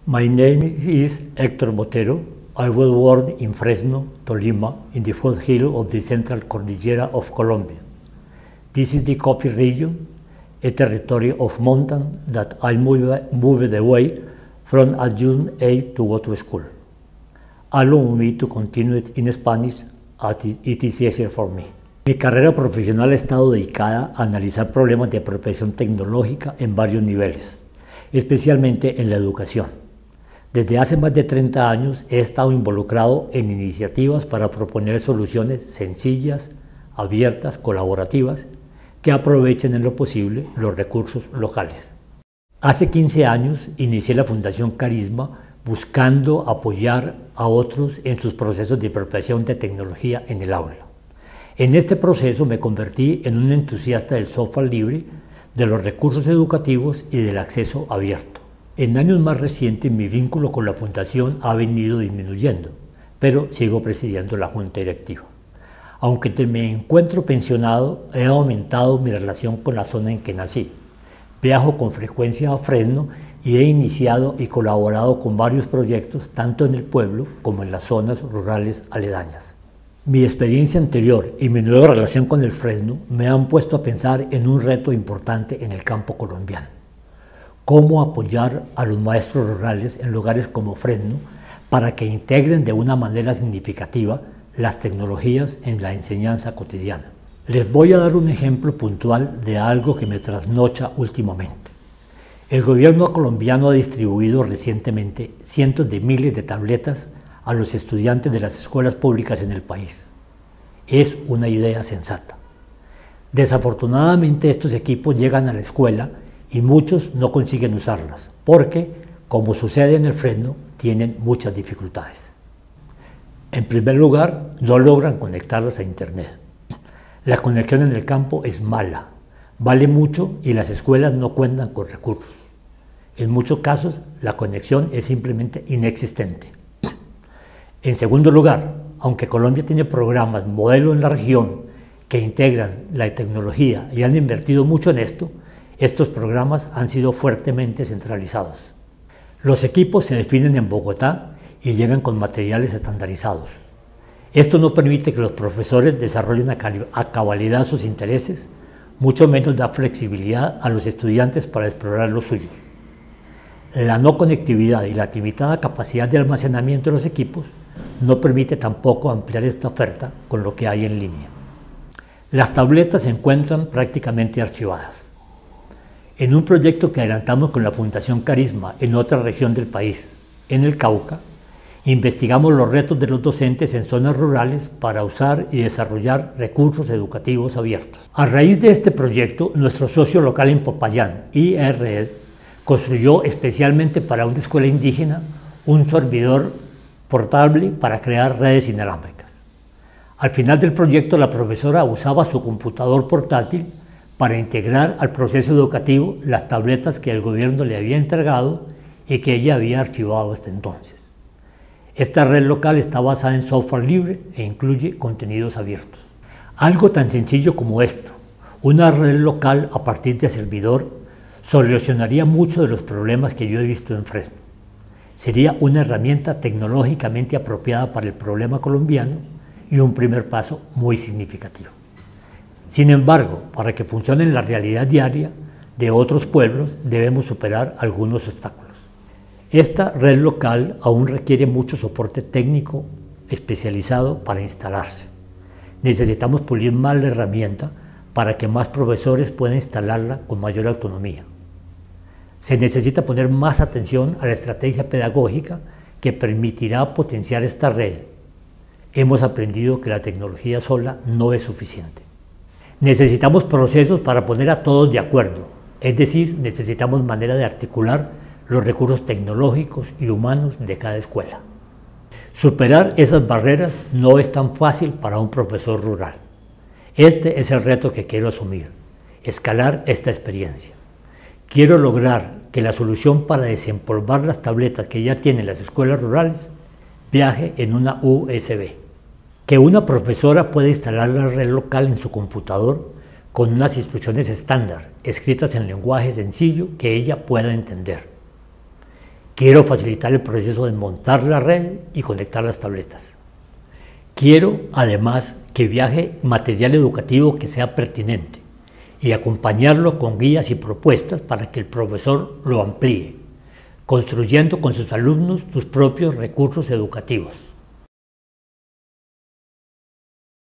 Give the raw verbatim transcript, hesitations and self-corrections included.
My name is Héctor Botero. I was born in Fresno, Tolima, in the foothill of the Central Cordillera of Colombia. This is the Coffee region, a territory of mountain that I moved, moved away from at young age to go to school. Allow me to continue it in Spanish as it is easier for me. Mi carrera profesional ha estado dedicada a analizar problemas de apropiación tecnológica en varios niveles, especialmente en la educación. Desde hace más de treinta años he estado involucrado en iniciativas para proponer soluciones sencillas, abiertas, colaborativas, que aprovechen en lo posible los recursos locales. Hace quince años inicié la Fundación Carisma buscando apoyar a otros en sus procesos de apropiación de tecnología en el aula. En este proceso me convertí en un entusiasta del software libre, de los recursos educativos y del acceso abierto. En años más recientes mi vínculo con la Fundación ha venido disminuyendo, pero sigo presidiendo la Junta Directiva. Aunque me encuentro pensionado, he aumentado mi relación con la zona en que nací. Viajo con frecuencia a Fresno y he iniciado y colaborado con varios proyectos tanto en el pueblo como en las zonas rurales aledañas. Mi experiencia anterior y mi nueva relación con el Fresno me han puesto a pensar en un reto importante en el campo colombiano. Cómo apoyar a los maestros rurales en lugares como Fresno para que integren de una manera significativa las tecnologías en la enseñanza cotidiana. Les voy a dar un ejemplo puntual de algo que me trasnocha últimamente. El gobierno colombiano ha distribuido recientemente cientos de miles de tabletas a los estudiantes de las escuelas públicas en el país. Es una idea sensata. Desafortunadamente estos equipos llegan a la escuela y muchos no consiguen usarlas porque, como sucede en el Fresno, tienen muchas dificultades. En primer lugar, no logran conectarlas a internet. La conexión en el campo es mala, vale mucho y las escuelas no cuentan con recursos. En muchos casos, la conexión es simplemente inexistente. En segundo lugar, aunque Colombia tiene programas modelo en la región que integran la tecnología y han invertido mucho en esto, estos programas han sido fuertemente centralizados. Los equipos se definen en Bogotá y llegan con materiales estandarizados. Esto no permite que los profesores desarrollen a cabalidad sus intereses, mucho menos da flexibilidad a los estudiantes para explorar los suyos. La no conectividad y la limitada capacidad de almacenamiento de los equipos no permite tampoco ampliar esta oferta con lo que hay en línea. Las tabletas se encuentran prácticamente archivadas. En un proyecto que adelantamos con la Fundación Carisma en otra región del país, en el Cauca, investigamos los retos de los docentes en zonas rurales para usar y desarrollar recursos educativos abiertos. A raíz de este proyecto, nuestro socio local en Popayán, I R E D, construyó especialmente para una escuela indígena un servidor portable para crear redes inalámbricas. Al final del proyecto, la profesora usaba su computador portátil para integrar al proceso educativo las tabletas que el gobierno le había entregado y que ella había archivado hasta entonces. Esta red local está basada en software libre e incluye contenidos abiertos. Algo tan sencillo como esto, una red local a partir de servidor, solucionaría muchos de los problemas que yo he visto en Fresno. Sería una herramienta tecnológicamente apropiada para el problema colombiano y un primer paso muy significativo. Sin embargo, para que funcione en la realidad diaria de otros pueblos, debemos superar algunos obstáculos. Esta red local aún requiere mucho soporte técnico especializado para instalarse. Necesitamos pulir más la herramienta para que más profesores puedan instalarla con mayor autonomía. Se necesita poner más atención a la estrategia pedagógica que permitirá potenciar esta red. Hemos aprendido que la tecnología sola no es suficiente. Necesitamos procesos para poner a todos de acuerdo, es decir, necesitamos manera de articular los recursos tecnológicos y humanos de cada escuela. Superar esas barreras no es tan fácil para un profesor rural. Este es el reto que quiero asumir, escalar esta experiencia. Quiero lograr que la solución para desempolvar las tabletas que ya tienen las escuelas rurales viaje en una U S B. Que una profesora pueda instalar la red local en su computador con unas instrucciones estándar, escritas en lenguaje sencillo que ella pueda entender. Quiero facilitar el proceso de montar la red y conectar las tabletas. Quiero, además, que viaje material educativo que sea pertinente y acompañarlo con guías y propuestas para que el profesor lo amplíe, construyendo con sus alumnos sus propios recursos educativos.